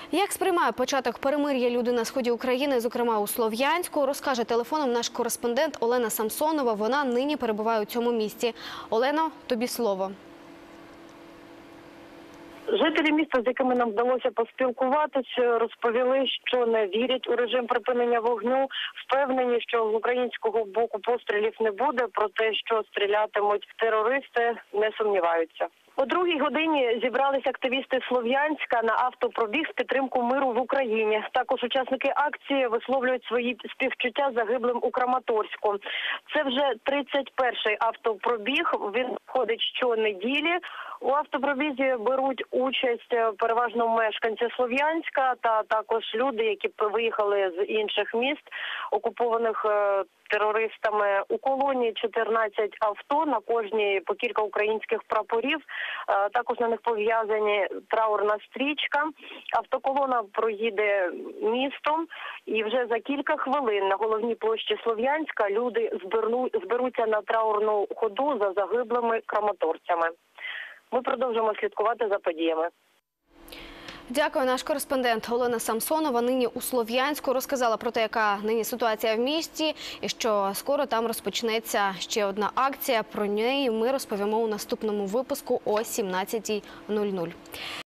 Як сприймає початок перемир'я люди на сході України, зокрема у Слов'янську, розкаже телефоном наш кореспондент Олена Самсонова. Вона нині перебуває у цьому місті. Олено, тобі слово. Жителі міста, з якими нам вдалося поспілкуватися, розповіли, що не вірять у режим припинення вогню, впевнені, що з українського боку пострілів не буде, про те, що стрілятимуть терористи, не сумніваються. О 2-й годині зібралися активісти Слов'янська на автопробіг з підтримку миру в Україні. Також учасники акції висловлюють свої співчуття загиблим у Краматорську. Це вже 31-й автопробіг, він входить щонеділі. У автопробізі беруть участь переважно мешканці Слов'янська та також люди, які виїхали з інших міст, окупованих терористами. У колоні 14 авто, на кожній по кілька українських прапорів. Також на них пов'язані траурна стрічка. Автоколона проїде містом і вже за кілька хвилин на головній площі Слов'янська люди зберуться на траурну ходу за загиблими краматорцями. Ми продовжимо слідкувати за подіями. Дякую. Наш кореспондент Олена Самсонова нині у Слов'янську розказала про те, яка нині ситуація в місті і що скоро там розпочнеться ще одна акція. Про неї ми розповімо у наступному випуску о 17:00.